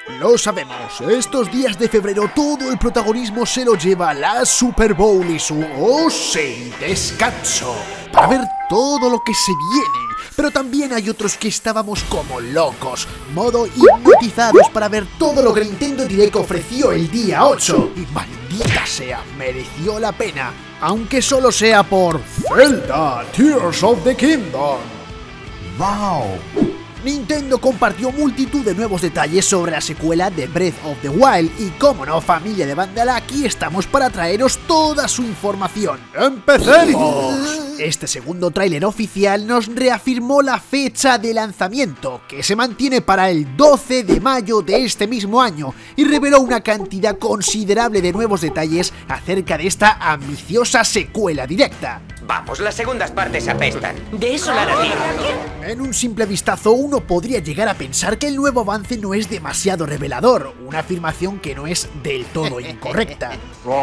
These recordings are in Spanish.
Lo sabemos, estos días de febrero todo el protagonismo se lo lleva la Super Bowl y su descanso para ver todo lo que se viene. Pero también hay otros que estábamos como locos, modo hipnotizados para ver todo lo que Nintendo Direct ofreció el día 8. Y maldita sea, mereció la pena, aunque solo sea por Zelda Tears of the Kingdom. ¡Wow! Nintendo compartió multitud de nuevos detalles sobre la secuela de Breath of the Wild y, como no, familia de Vandal, aquí estamos para traeros toda su información. ¡Empecemos! Este segundo tráiler oficial nos reafirmó la fecha de lanzamiento, que se mantiene para el 12 de mayo de este mismo año, y reveló una cantidad considerable de nuevos detalles acerca de esta ambiciosa secuela directa. Vamos, las segundas partes apestan. De eso la narrativa. En un simple vistazo uno podría llegar a pensar que el nuevo avance no es demasiado revelador, una afirmación que no es del todo incorrecta.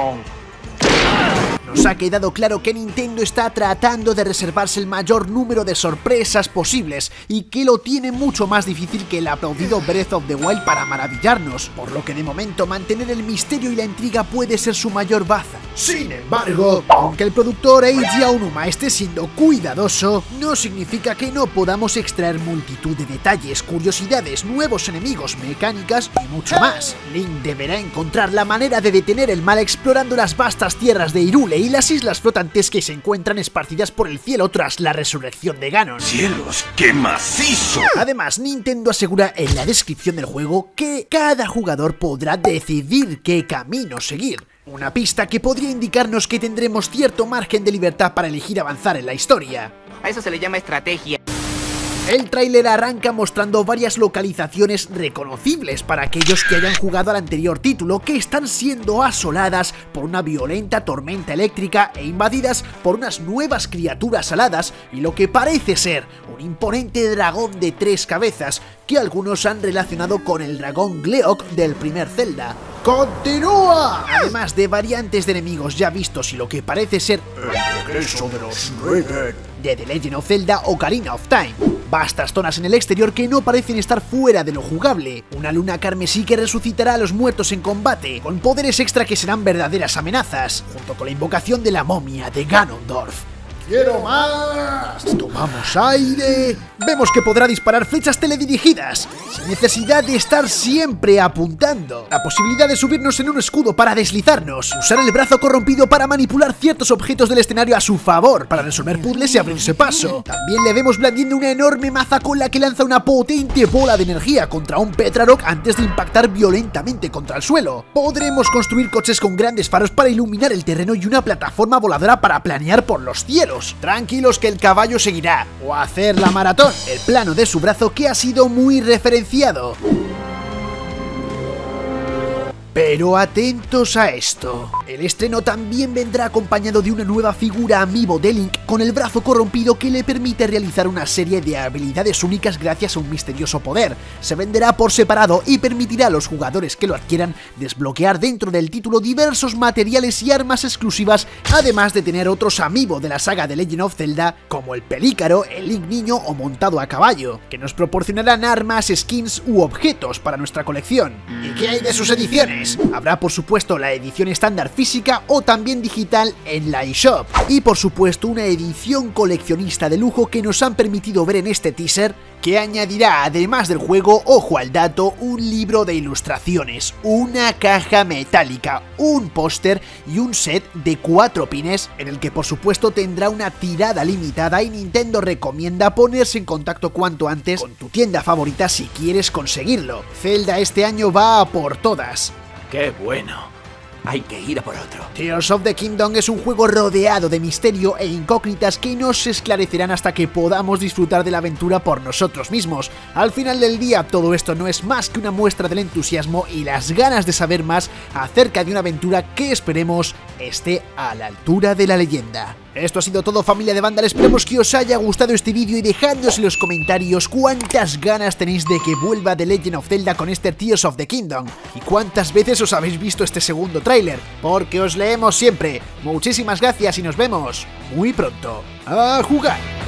Nos ha quedado claro que Nintendo está tratando de reservarse el mayor número de sorpresas posibles y que lo tiene mucho más difícil que el aplaudido Breath of the Wild para maravillarnos, por lo que de momento mantener el misterio y la intriga puede ser su mayor baza. Sin embargo, aunque el productor Eiji Aonuma esté siendo cuidadoso, no significa que no podamos extraer multitud de detalles, curiosidades, nuevos enemigos, mecánicas y mucho más. Link deberá encontrar la manera de detener el mal explorando las vastas tierras de Hyrule y las islas flotantes que se encuentran esparcidas por el cielo tras la resurrección de Ganon. ¡Cielos, qué macizo! Además, Nintendo asegura en la descripción del juego que cada jugador podrá decidir qué camino seguir. Una pista que podría indicarnos que tendremos cierto margen de libertad para elegir avanzar en la historia. A eso se le llama estrategia. El tráiler arranca mostrando varias localizaciones reconocibles para aquellos que hayan jugado al anterior título, que están siendo asoladas por una violenta tormenta eléctrica e invadidas por unas nuevas criaturas aladas y lo que parece ser un imponente dragón de 3 cabezas que algunos han relacionado con el dragón Gleok del primer Zelda. ¡Continúa! Además de variantes de enemigos ya vistos y lo que parece ser el regreso de los Raiden de The Legend of Zelda Ocarina of Time. Vastas zonas en el exterior que no parecen estar fuera de lo jugable. Una luna carmesí que resucitará a los muertos en combate, con poderes extra que serán verdaderas amenazas, junto con la invocación de la momia de Ganondorf. ¡Quiero más! Tomamos aire. Vemos que podrá disparar flechas teledirigidas, sin necesidad de estar siempre apuntando. La posibilidad de subirnos en un escudo para deslizarnos. Usar el brazo corrompido para manipular ciertos objetos del escenario a su favor, para resolver puzzles y abrirse paso. También le vemos blandiendo una enorme maza con la que lanza una potente bola de energía contra un Petrarok antes de impactar violentamente contra el suelo. Podremos construir coches con grandes faros para iluminar el terreno y una plataforma voladora para planear por los cielos. Tranquilos que el caballo seguirá, o hacer la maratón, el plano de su brazo que ha sido muy referenciado. Pero atentos a esto, el estreno también vendrá acompañado de una nueva figura amiibo de Link con el brazo corrompido que le permite realizar una serie de habilidades únicas gracias a un misterioso poder. Se venderá por separado y permitirá a los jugadores que lo adquieran desbloquear dentro del título diversos materiales y armas exclusivas, además de tener otros amiibo de la saga de Legend of Zelda como el Pelícaro, el Link niño o montado a caballo, que nos proporcionarán armas, skins u objetos para nuestra colección. ¿Y qué hay de sus ediciones? Habrá por supuesto la edición estándar física o también digital en la eShop, y por supuesto una edición coleccionista de lujo que nos han permitido ver en este teaser, que añadirá además del juego, ojo al dato, un libro de ilustraciones, una caja metálica, un póster y un set de 4 pines en el que por supuesto tendrá una tirada limitada, y Nintendo recomienda ponerse en contacto cuanto antes con tu tienda favorita si quieres conseguirlo. Zelda este año va a por todas. ¡Qué bueno! Hay que ir a por otro. Tears of the Kingdom es un juego rodeado de misterio e incógnitas que no se esclarecerán hasta que podamos disfrutar de la aventura por nosotros mismos. Al final del día, todo esto no es más que una muestra del entusiasmo y las ganas de saber más acerca de una aventura que esperemos esté a la altura de la leyenda. Esto ha sido todo, familia de Vandal, esperemos que os haya gustado este vídeo y dejadnos en los comentarios cuántas ganas tenéis de que vuelva The Legend of Zelda con este Tears of the Kingdom y cuántas veces os habéis visto este segundo tráiler, porque os leemos siempre. Muchísimas gracias y nos vemos muy pronto. ¡A jugar!